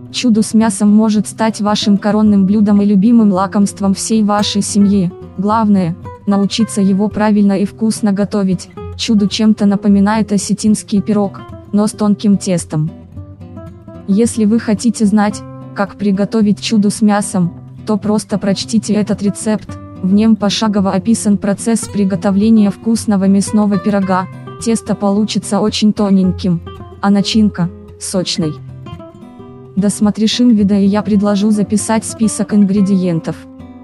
Чудо с мясом может стать вашим коронным блюдом и любимым лакомством всей вашей семьи. Главное – научиться его правильно и вкусно готовить. Чудо чем-то напоминает осетинский пирог, но с тонким тестом. Если вы хотите знать, как приготовить чудо с мясом, то просто прочтите этот рецепт. В нем пошагово описан процесс приготовления вкусного мясного пирога. Тесто получится очень тоненьким, а начинка – сочной. Досмотришь видео, и я предложу записать список ингредиентов.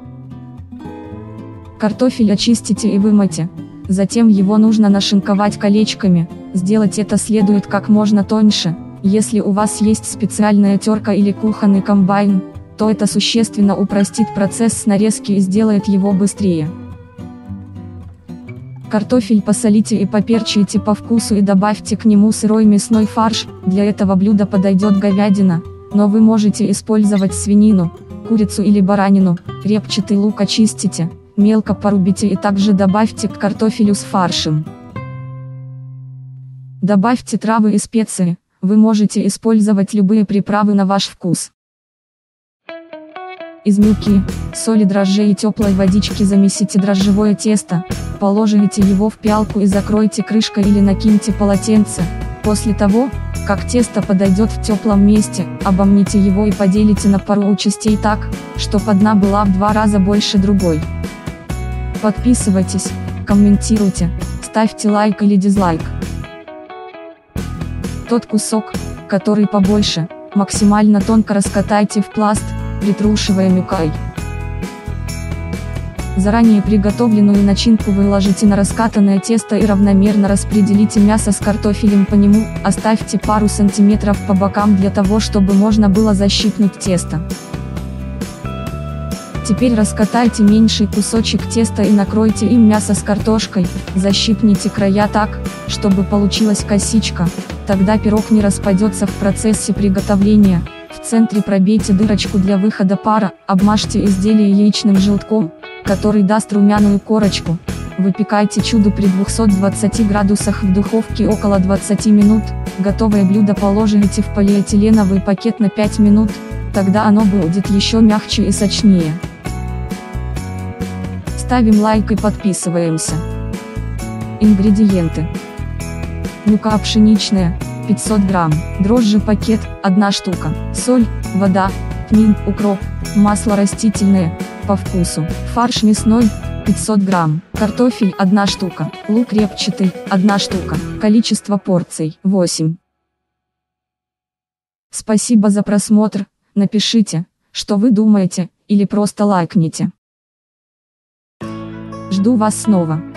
Картофель очистите и вымойте. Затем его нужно нашинковать колечками. Сделать это следует как можно тоньше. Если у вас есть специальная терка или кухонный комбайн, то это существенно упростит процесс нарезки и сделает его быстрее. Картофель посолите и поперчите по вкусу и добавьте к нему сырой мясной фарш. Для этого блюда подойдет говядина, но вы можете использовать свинину, курицу или баранину. Репчатый лук очистите, мелко порубите и также добавьте к картофелю с фаршем. Добавьте травы и специи, вы можете использовать любые приправы на ваш вкус. Из муки, соли, дрожжей и теплой водички замесите дрожжевое тесто, положите его в пиалку и закройте крышкой или накиньте полотенце. После того, как тесто подойдет в теплом месте, обомните его и поделите на пару частей так, чтобы одна была в 2 раза больше другой. Подписывайтесь, комментируйте, ставьте лайк или дизлайк. Тот кусок, который побольше, максимально тонко раскатайте в пласт, притрушивая мукой. Заранее приготовленную начинку выложите на раскатанное тесто и равномерно распределите мясо с картофелем по нему, оставьте пару сантиметров по бокам для того, чтобы можно было защипнуть тесто. Теперь раскатайте меньший кусочек теста и накройте им мясо с картошкой, защипните края так, чтобы получилась косичка, тогда пирог не распадется в процессе приготовления. В центре пробейте дырочку для выхода пара, обмажьте изделие яичным желтком, который даст румяную корочку. Выпекайте чудо при 220 градусах в духовке около 20 минут. Готовое блюдо положите в полиэтиленовый пакет на 5 минут, тогда оно будет еще мягче и сочнее. Ставим лайк и подписываемся. Ингредиенты. Мука пшеничная, 500 грамм, дрожжи пакет, 1 штука, соль, вода, тмин, укроп, масло растительное, по вкусу, фарш мясной, 500 грамм, картофель 1 штука, лук репчатый, 1 штука, количество порций 8. Спасибо за просмотр, напишите, что вы думаете, или просто лайкните. Жду вас снова.